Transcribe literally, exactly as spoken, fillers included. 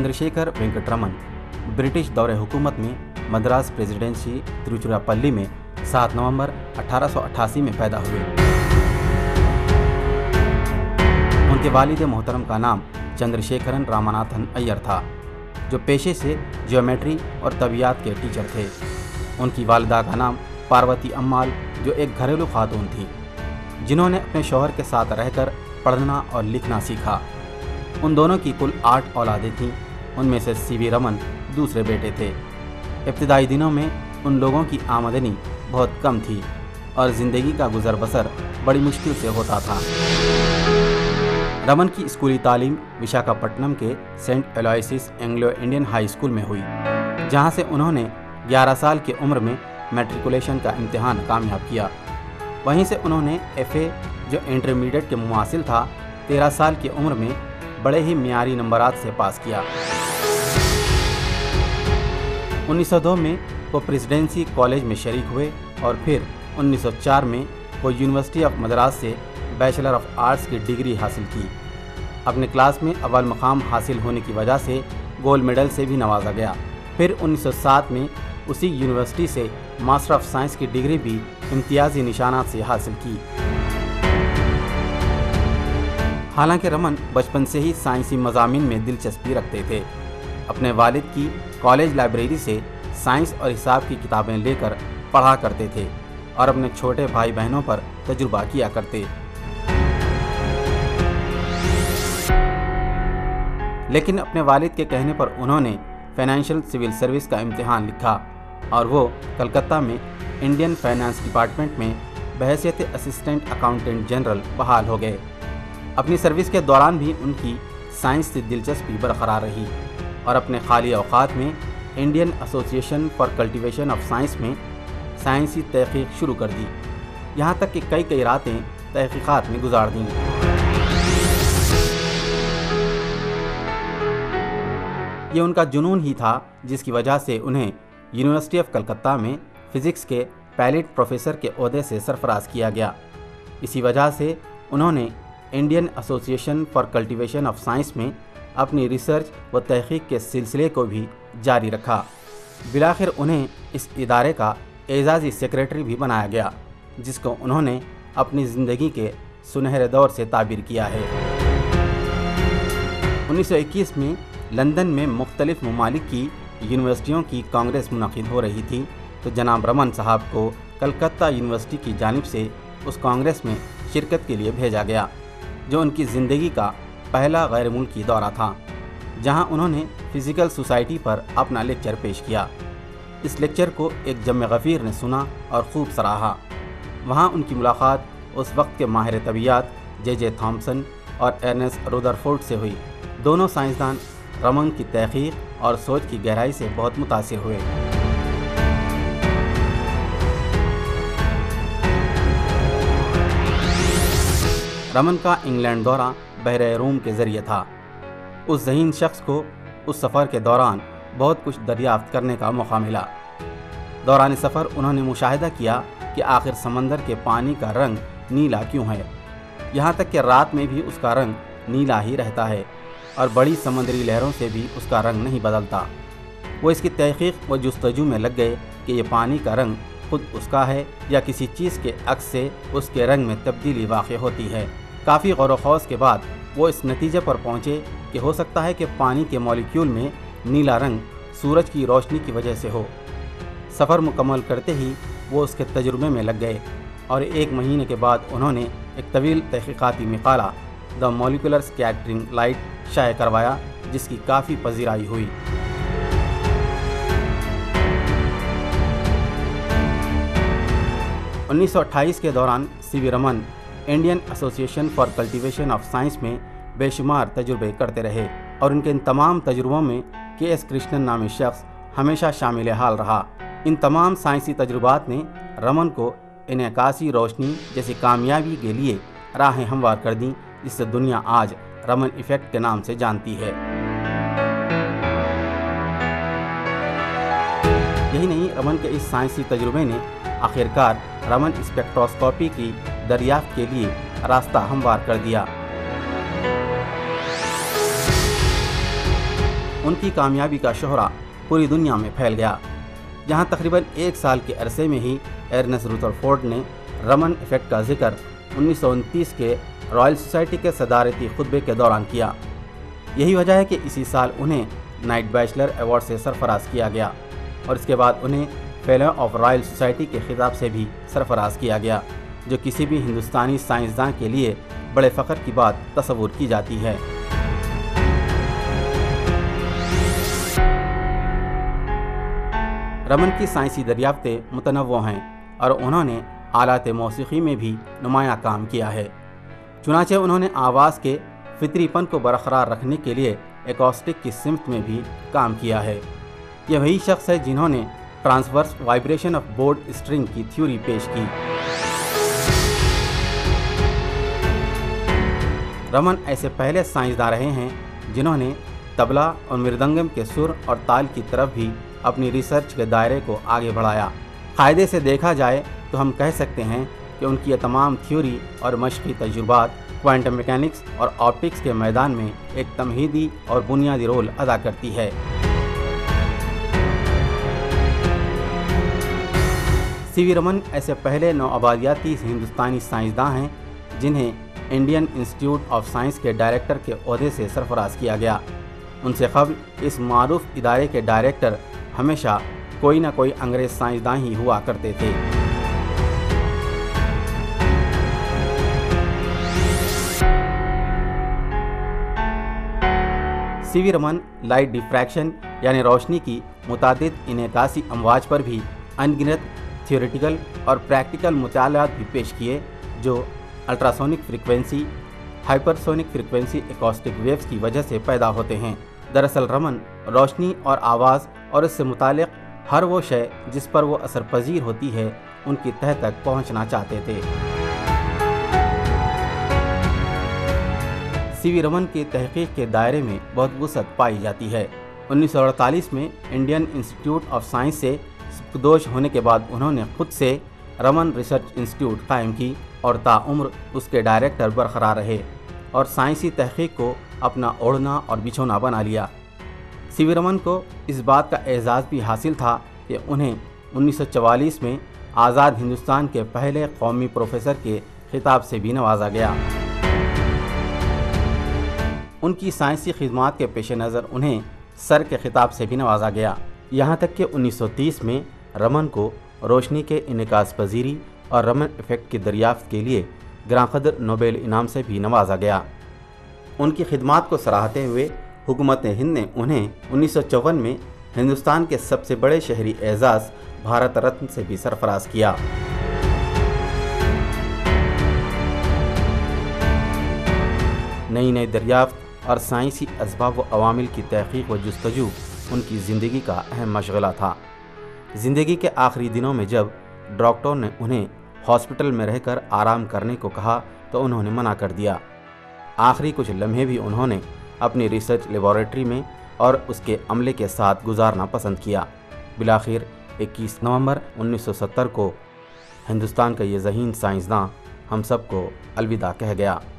Chandrashekhar Venkat Raman British दौरे हुकूमत में मद्रास प्रेसिडेंसी तिरुचिरापल्ली में सात नवंबर अठारह सौ अट्ठासी में पैदा हुए। उनके वालिद मोहतरम का नाम चंद्रशेखरन रामनाथन अय्यर था, जो पेशे से ज्योमेट्री और तबियात के टीचर थे। उनकी वालिदा का नाम पार्वती अम्माल, जो एक घरेलू खातून थी, जिन्होंने अपने शौहर के साथ रहकर पढ़ना और लिखना सीखा। उन दोनों की कुल आठ औलादें थीं, उनमें से सीवी रमन दूसरे बेटे थे। इब्तिदाई दिनों में उन लोगों की आमदनी बहुत कम थी और ज़िंदगी का गुजर बसर बड़ी मुश्किल से होता था। रमन की स्कूली तालीम विशाखापट्टनम के saint Aloysius Anglo Indian high school में हुई, जहां से उन्होंने ग्यारह साल की उम्र में मैट्रिकुलेशन का इम्तिहान कामयाब किया। वहीं से उन्होंने एफ़ए, जो इंटरमीडिएट के मुमासिल था, तेरह साल की उम्र में बड़े ही मियारी नंबरात से पास किया। उन्नीस सौ दो में वो प्रेसिडेंसी कॉलेज में शरीक हुए और फिर उन्नीस सौ चार में वो यूनिवर्सिटी ऑफ मद्रास से बैचलर ऑफ आर्ट्स की डिग्री हासिल की। अपने क्लास में अव्वल मकाम हासिल होने की वजह से गोल्ड मेडल से भी नवाजा गया। फिर उन्नीस सौ सात में उसी यूनिवर्सिटी से मास्टर ऑफ साइंस की डिग्री भी इम्तियाजी निशानात से हासिल की। हालांकि रमन बचपन से ही साइंसी मज़ामीन में दिलचस्पी रखते थे। अपने वालिद की कॉलेज लाइब्रेरी से साइंस और हिसाब की किताबें लेकर पढ़ा करते थे और अपने छोटे भाई बहनों पर तजुर्बा किया करते। लेकिन अपने वालिद के कहने पर उन्होंने फाइनेंशियल सिविल सर्विस का इम्तिहान लिखा और वो कलकत्ता में इंडियन फाइनेंस डिपार्टमेंट में बहैसियत असिस्टेंट अकाउंटेंट जनरल बहाल हो गए। अपनी सर्विस के दौरान भी उनकी साइंस से दिलचस्पी बरकरार रही और अपने खाली औकात में Indian Association for Cultivation of Science में साइंसी तहकीक शुरू कर दी। यहाँ तक कि कई कई रातें तहकीकात में गुजार दी। ये उनका जुनून ही था जिसकी वजह से उन्हें यूनिवर्सिटी ऑफ कलकत्ता में फ़िज़िक्स के पायलट प्रोफेसर के ओहदे से सरफराज किया गया। इसी वजह से उन्होंने Indian Association for Cultivation of Science में अपनी रिसर्च व तहकीक के सिलसिले को भी जारी रखा। बिलाखिर उन्हें इस इदारे का एजाज़ी सेक्रेटरी भी बनाया गया, जिसको उन्होंने अपनी ज़िंदगी के सुनहरे दौर से ताबीर किया है। उन्नीस सौ इक्कीस में लंदन में मुख्तलिफ ममालिक की यूनिवर्सिटियों की कांग्रेस मुनक़िद हो रही थी, तो जनाब रमन साहब को कलकत्ता यूनिवर्सिटी की जानिब से उस कांग्रेस में शिरकत के लिए भेजा गया, जो उनकी ज़िंदगी का पहला गैर मुल्की दौरा था, जहां उन्होंने फ़िज़िकल सोसाइटी पर अपना लेक्चर पेश किया। इस लेक्चर को एक जम गफ़ीर ने सुना और खूब सराहा। वहां उनकी मुलाकात उस वक्त के माहिर तबियात जे जे थॉम्सन और अर्नेस्ट रुदरफोर्ड से हुई। दोनों साइंसदान रमन की तहकीक और सोच की गहराई से बहुत मुतासिर हुए। रमन का इंग्लैंड दौरा बहरे रूम के ज़रिए था। उस ज़हीन शख्स को उस सफ़र के दौरान बहुत कुछ दरियाफ्त करने का मौका मिला। दौरान सफ़र उन्होंने मुशाहिदा किया कि आखिर समंदर के पानी का रंग नीला क्यों है। यहाँ तक कि रात में भी उसका रंग नीला ही रहता है और बड़ी समुद्री लहरों से भी उसका रंग नहीं बदलता। वो इसकी तहकीक व जुस्तजू में लग गए कि ये पानी का रंग खुद उसका है या किसी चीज़ के अक्स से उसके रंग में तब्दीली वाक़ होती है। काफ़ी गौर व खौज के बाद वो इस नतीजे पर पहुँचे कि हो सकता है कि पानी के मॉलिक्यूल में नीला रंग सूरज की रोशनी की वजह से हो। सफ़र मुकम्मल करते ही वो उसके तजुर्बे में लग गए और एक महीने के बाद उन्होंने एक तवील तहक़ीक़ाती मक़ाला द मॉलिकुलर स्कैटरिंग लाइट शाये करवाया, जिसकी काफ़ी पज़ीराई हुई। उन्नीस सौ अट्ठाईस के दौरान CV Raman Indian Association for Cultivation of Science में बेशुमार तजुर्बे करते रहे और उनके इन तमाम तजुर्बों में के एस कृष्णन नामी शख्स हमेशा शामिल हाल रहा। इन तमाम साइंसी तजुर्बात ने रमन को इनकासी रोशनी जैसी कामयाबी के लिए राहें हमवार कर दी, जिससे दुनिया आज रमन इफ़ेक्ट के नाम से जानती है। यही नहीं, रमन के इस साइंसी तजुर्बे ने आखिरकार रमन स्पेक्ट्रोस्कोपी की दरियाफ्त के लिए रास्ता हमवार कर दिया। ان کی کامیابی کا شہرہ پوری دنیا میں پھیل گیا، جہاں تقریباً ایک سال کے عرصے میں ہی ارنسٹ رودرفورڈ نے رمن ایفیکٹ کا ذکر انیس سو انتیس کے رائل سوسائٹی کے صدارتی خطبے کے دوران کیا۔ یہی وجہ ہے کہ اسی سال انہیں نائٹ بیچلر ایوارڈ سے سرفراز کیا گیا، اور اس کے بعد انہیں فیلو آف رائل سوسائٹی کے خطاب سے بھی سرفراز کیا گیا، جو کسی بھی ہندوستانی سائنسداں کے لیے بڑے فخر کی بات تصور کی جاتی ہے۔ رمن کی سائنسی دریافتیں متنوع ہیں اور انہوں نے آلات موسیقی میں بھی نمایاں کام کیا ہے۔ چنانچہ انہوں نے آواز کے فطری پن کو برقرار رکھنے کے لیے ایکوسٹک کی سمت میں بھی کام کیا ہے۔ یہ وہی شخص ہے جنہوں نے transverse vibration of bowed string کی تھیوری پیش کی۔ رمن ایسے پہلے سائنسداں رہے ہیں جنہوں نے طبلہ اور مردنگم کے سر اور تال کی طرف بھی اپنی ریسرچ کے دائرے کو آگے بڑھایا۔ قاعدے سے دیکھا جائے تو ہم کہہ سکتے ہیں کہ ان کی یہ تمام تھیوری اور مشقی تجربات کوانٹم میکینکس اور آپٹکس کے میدان میں ایک تمہیدی اور بنیادی رول ادا کرتی ہے۔ سی وی رمن ایسے پہلے نوآبادیاتی ہندوستانی سائنسداں ہیں جنہیں انڈین انسٹیٹیوٹ آف سائنس کے ڈائریکٹر کے عہدے سے سرفراز کیا گیا۔ ان سے قبل اس معروف ادارے کے ڈائریکٹر ہمیشہ کوئی نہ کوئی انگریز سائنسداں ہی ہوا کرتے تھے۔ سی وی رمن لائٹ ڈیفریکشن یعنی روشنی کی متعدد انعکاسی امواج پر بھی ان گنت تھیوریٹیکل اور پریکٹیکل مطالعات بھی پیش کیے، جو ultrasonic frequency, hypersonic frequency acoustic waves کی وجہ سے پیدا ہوتے ہیں۔ دراصل رمن روشنی اور آواز اور اس سے متعلق ہر وہ شے جس پر وہ اثر پذیر ہوتی ہے ان کی تہہ تک پہنچنا چاہتے تھے۔ سی وی رمن کی تحقیق کے دائرے میں بہت وسعت پائی جاتی ہے۔ انیس سو اڑتالیس میں انڈین انسٹیٹیوٹ آف سائنس سے سبکدوش ہونے کے بعد انہوں نے خود سے رمن ریسرچ انسٹیٹیوٹ قائم کی اور تاعمر اس کے ڈائریکٹر برقرار رہے اور سائنسی تحقیق کو اپنا اوڑھنا اور بچھونا بنا لیا۔ سی وی رمن کو اس بات کا اعزاز بھی حاصل تھا کہ انہیں انیس سو چوالیس میں آزاد ہندوستان کے پہلے قومی پروفیسر کے خطاب سے بھی نوازا گیا۔ ان کی سائنسی خدمات کے پیش نظر انہیں سر کے خطاب سے بھی نوازا گیا، یہاں تک کہ انیس سو تیس میں رمن کو روشنی کے انعکاس پذیری اور رمن ایفیکٹ کی دریافت کے لیے گراں قدر نوبل انعام سے بھی نوازا گیا۔ ان کی خدمات کو سراہتے ہوئے حکومت ہند نے انہیں انیس سو چون میں ہندوستان کے سب سے بڑے شہری اعزاز بھارت رتن سے بھی سرفراز کیا۔ نئی نئی دریافت اور سائنسی اسباب و عوامل کی تحقیق و جستجو ان کی زندگی کا اہم مشغلہ تھا۔ زندگی کے آخری دنوں میں جب ڈاکٹر نے انہیں ہاسپٹل میں رہ کر آرام کرنے کو کہا تو انہوں نے منع کر دیا۔ آخری کچھ لمحے بھی انہوں نے اپنی ریسرچ لیبارٹری میں اور اس کے عملے کے ساتھ گزارنا پسند کیا۔ بالآخر اکیس نومبر انیس سو ستر کو ہندوستان کا یہ ذہین سائنسداں ہم سب کو الوداع کہہ گیا۔